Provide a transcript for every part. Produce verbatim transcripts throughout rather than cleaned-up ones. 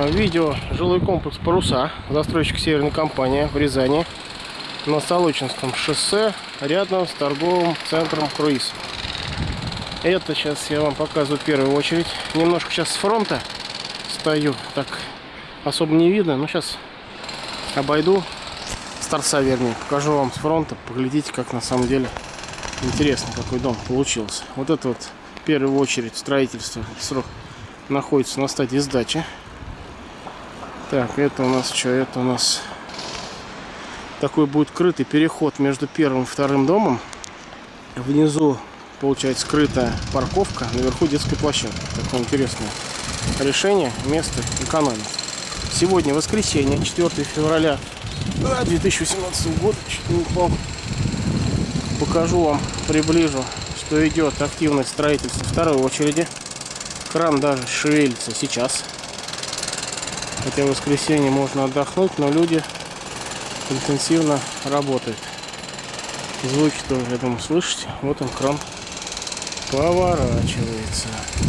Видео жилой комплекс «Паруса», застройщик «Северная компания» в Рязани, на Солочинском шоссе, рядом с торговым центром «Круиз». Это сейчас я вам показываю в первую очередь. Немножко сейчас с фронта стою, так особо не видно, но сейчас обойду с торца, вернее, покажу вам с фронта, поглядите, как на самом деле интересно, какой дом получился. Вот это вот в первую очередь строительство, срок находится на стадии сдачи. Так, это у нас что? Это у нас такой будет крытый переход между первым и вторым домом. Внизу получается скрытая парковка, наверху детская площадка. Такое интересное решение, место экономит. Сегодня воскресенье, четвёртое февраля две тысячи восемнадцатого года. Чуть не упал. Покажу вам, приближу, что идет активное строительство второй очереди. Кран даже шевелится сейчас. Хотя в воскресенье можно отдохнуть, но люди интенсивно работают. Звуки тоже, я думаю, слышите. Вот он, кран поворачивается.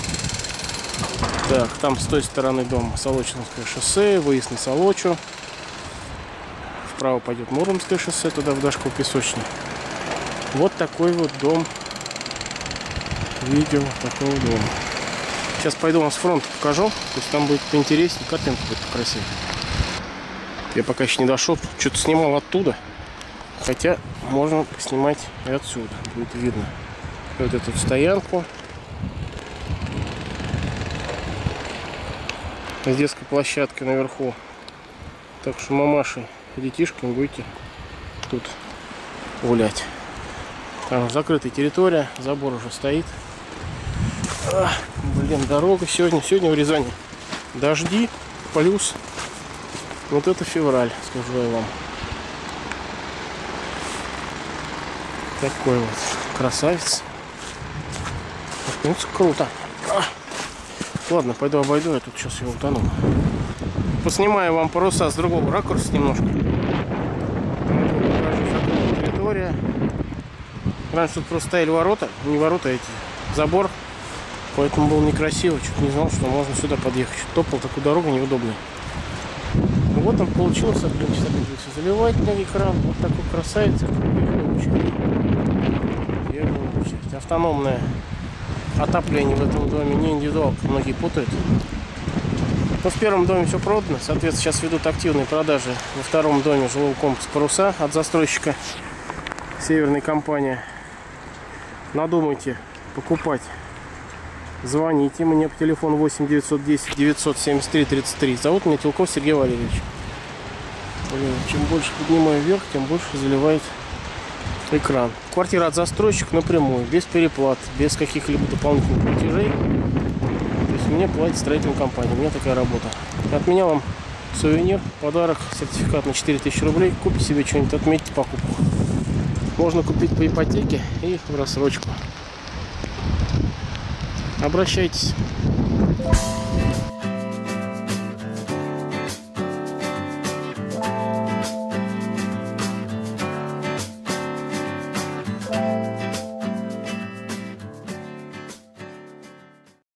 Так, там с той стороны дома Солочинское шоссе, выезд на Солочу. Вправо пойдет Муромское шоссе, туда в Дашково-Песочный. Вот такой вот дом. Видео такого дома. Сейчас пойду вам с фронта покажу. То есть там будет поинтереснее, картинка будет покрасивее. Я пока еще не дошел. Что-то снимал оттуда. Хотя можно снимать и отсюда. Будет видно. Вот эту стоянку. С детской площадкой наверху. Так что мамашей и детишками будете тут гулять. Там закрытая территория. Забор уже стоит. А, блин, дорога сегодня. Сегодня в Рязани дожди, плюс вот это февраль, скажу я вам. Такой вот красавец. Ну, круто. А. Ладно, пойду обойду, я тут сейчас его утону. Поснимаю вам паруса с другого ракурса немножко. Территория. Раньше тут просто стояли ворота, не ворота, эти, забор. Поэтому было некрасиво, чуть не знал, что можно сюда подъехать. Топал такую дорогу неудобную. Вот он получился, блин, сейчас придется заливать на экран. Вот такой красавец. Первую очередь. Первую очередь. Автономное отопление в этом доме, не индивидуал, многие путают. Но в первом доме все продано. Соответственно, сейчас ведут активные продажи во втором доме жилого комплекса «Паруса» от застройщика «Северная компания». Надумайте покупать. Звоните мне по телефону восемь девятьсот десять девятьсот семьдесят три тридцать три. Зовут меня Телков Сергей Валерьевич. Блин, чем больше поднимаю вверх, тем больше заливает экран. Квартира от застройщика напрямую, без переплат, без каких-либо дополнительных платежей. То есть мне платит строительная компания. У меня такая работа. От меня вам сувенир, подарок, сертификат на четыре тысячи рублей. Купите себе что-нибудь, отметьте покупку. Можно купить по ипотеке и в рассрочку. Обращайтесь.